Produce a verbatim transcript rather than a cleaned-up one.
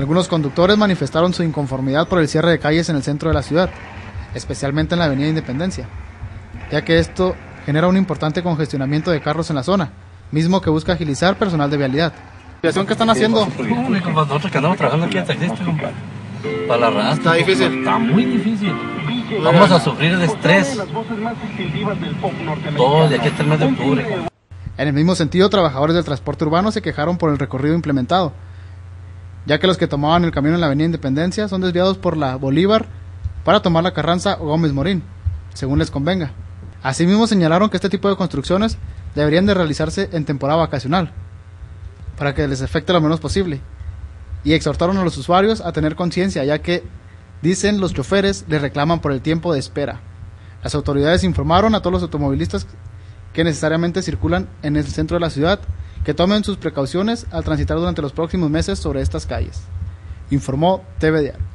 Algunos conductores manifestaron su inconformidad por el cierre de calles en el centro de la ciudad, especialmente en la avenida Independencia, ya que esto genera un importante congestionamiento de carros en la zona, mismo que busca agilizar personal de vialidad. ¿Qué están haciendo? Público, nosotros que andamos trabajando aquí en taxista, compadre. Para la raza. Está difícil. Está muy difícil. Vamos a sufrir de estrés. Todo de aquí hasta el mes de octubre. En el mismo sentido, trabajadores del transporte urbano se quejaron por el recorrido implementado, ya que los que tomaban el camión en la avenida Independencia son desviados por la Bolívar para tomar la Carranza o Gómez Morín, según les convenga. Asimismo, señalaron que este tipo de construcciones deberían de realizarse en temporada vacacional, para que les afecte lo menos posible, y exhortaron a los usuarios a tener conciencia, ya que, dicen, los choferes les reclaman por el tiempo de espera. Las autoridades informaron a todos los automovilistas que necesariamente circulan en el centro de la ciudad que tomen sus precauciones al transitar durante los próximos meses sobre estas calles, informó T V Diario.